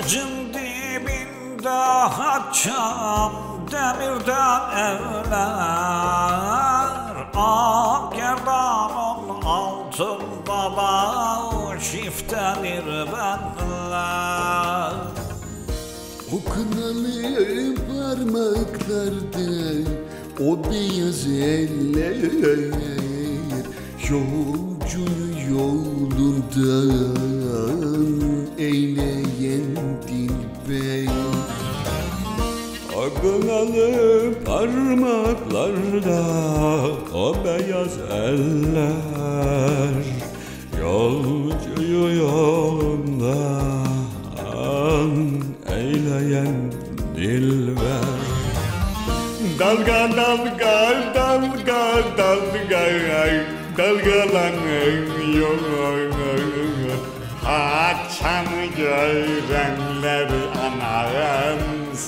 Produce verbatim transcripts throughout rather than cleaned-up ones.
Denizin dibinde haçam demirden evler, ak gerdanın altında da çiftedir benler. O kınalı parmaklarda o beyaz eller, yolcunu yolundan eyleyen dilber. O kınalı parmaklarda o beyaz eller, yolcuyu yolundan eyleyen dilber. Dalga dalga dalga dalga dalgalanıyor, haçan görenler anam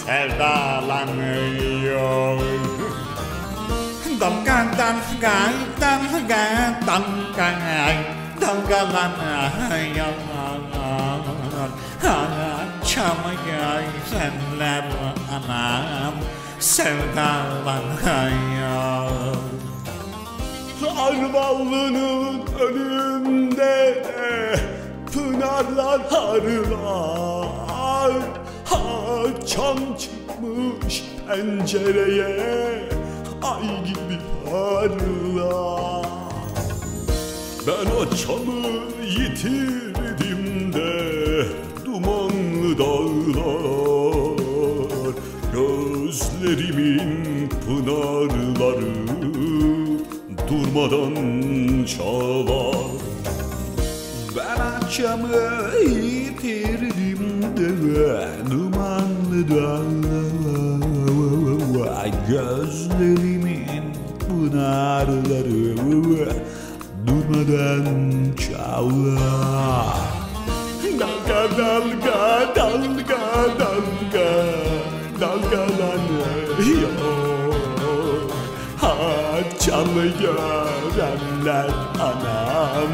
sevdalanıyor. Dalga dalga dalga dalga dalgalanıyor, haçan görenler anam sevdalanıyor. Arvallı'nın önünde pınarlar harlar, haçan çıkmış pencereye ay gibi parlar. Ben haçanı yitirdim de dumanlı dağlar, gözlerimin pınarları durmadan çalar. Ben haçamı yitirdim de dumanlı dağlar, gözlerimin pınarları durmadan çalar. Dalga dalga dalga dalga dalgalanıyor, haçanı görenler anam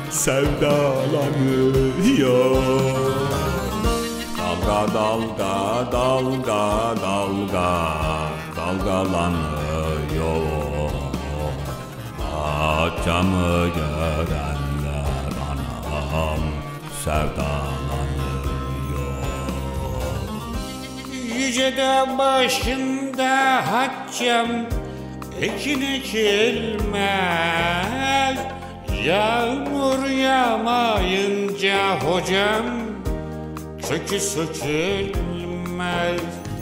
sevdalanıyor. Dalga dalga dalga dalga dalgalanıyor, haçanı görenler anam sevdalanıyor. Yüce dağ başında haçam ekin ekilmez, yağmur yağmayınca hocam kökü sökülmez.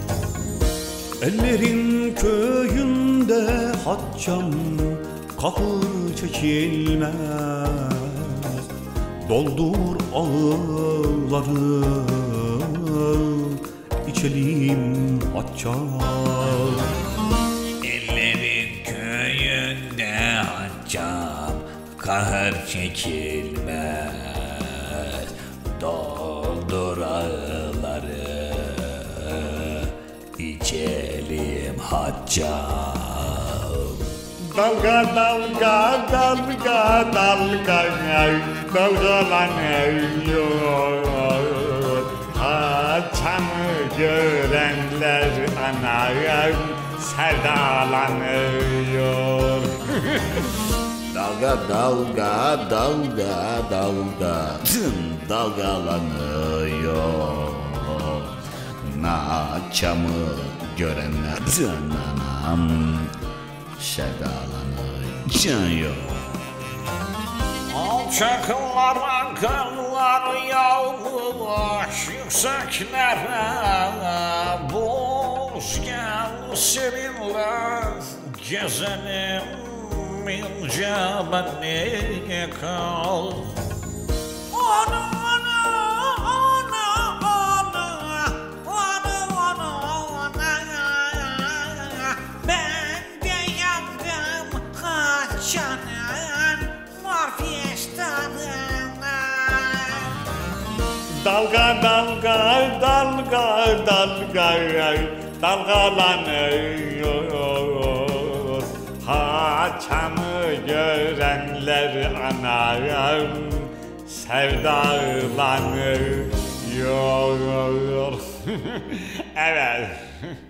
Ellerin köyünde haçam kahır çekilmez, doldur ağları içelim haçam. Ellerin köyünde haçam kahır çekilmez, doldur ağları içelim haçam. Dalga dalga dalga dalga dalgalanıyor, haçanı görenler anam sevdalanıyor. Dalga dalga dalga dalga dalgalanıyor, haçamı görenler anam sevdalanıyor. Alçaklar akarlar yağmış yükseklere, boş gel seninle gezelim ince benliğe kal. Ana ana ana ana ana ana ana, ben de yandım haçanın mor fiyestanına. Dalga dalga dalga dalga dalgalanıyor, haçanı görenler anam sevdalanıyor. Yok yok yok. Evet.